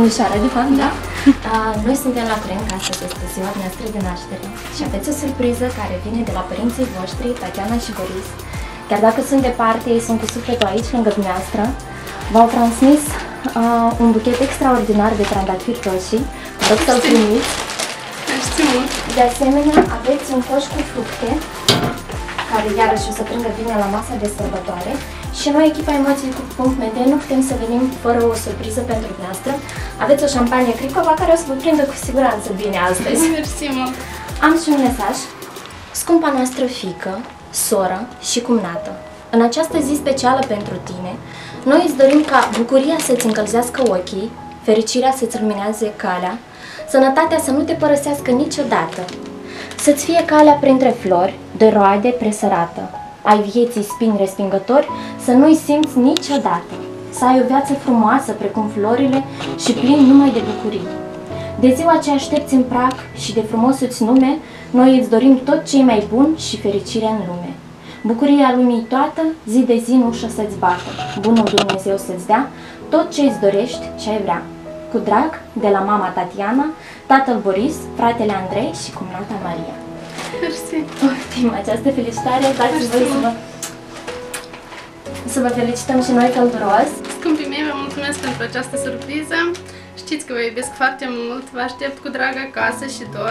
domnișoară, de fapt, da? Noi suntem la curent că astăzi este ziua noastră de naștere și aveți o surpriză care vine de la părinții voștri, Tatiana și Boris. Chiar dacă sunt departe, ei sunt cu sufletul aici, lângă dumneavoastră. V-au transmis un buchet extraordinar de trandafiri roșii. Vă rog să-l primiți. De asemenea, aveți un coș cu fructe, care iarăși o să prindă bine la masa de sărbătoare. Și noi, echipa Emoții cu Punct Media, nu putem să venim fără o surpriză pentru dumneavoastră. Aveți o șampanie Cricova care o să vă prindă cu siguranță bine astăzi. Mersi mult! Am și un mesaj. Scumpa noastră fiică, soră și cumnată, în această zi specială pentru tine, noi îți dorim ca bucuria să-ți încălzească ochii, fericirea să-ți lumineze calea, sănătatea să nu te părăsească niciodată, să-ți fie calea printre flori, de roade presărată, ai vieții spini respingători, să nu-i simți niciodată, să ai o viață frumoasă precum florile și plin numai de bucurii. De ziua ce aștepți în prag și de frumosul-ți nume, noi îți dorim tot ce e mai bun și fericirea în lume. Bucuria lumii toată, zi de zi în ușă să-ți bată, bunul Dumnezeu să-ți dea tot ce îți dorești și ai vrea. Cu drag, de la mama Tatiana, tatăl Boris, fratele Andrei și cumnata Maria. Mersi! Optim această felicitare, dați-mi voi să vă felicităm și noi călduros. Scumpii mei, vă mulțumesc pentru această surpriză. Știți că vă iubesc foarte mult, vă aștept cu drag acasă și dor.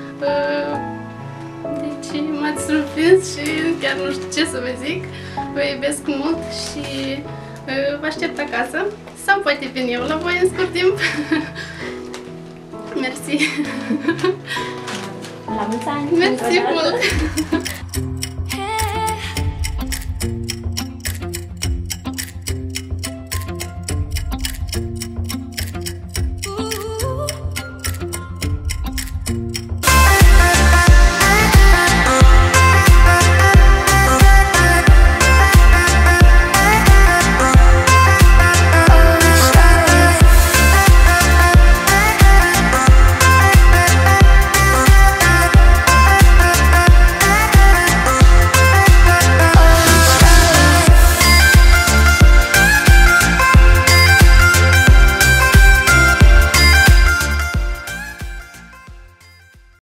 Deci m-ați surprins și chiar nu știu ce să vă zic. Vă iubesc mult și vă aștept acasă. Sau poate vin eu la voi în scurt timp. Mersi! La mulți ani! Mersi mult!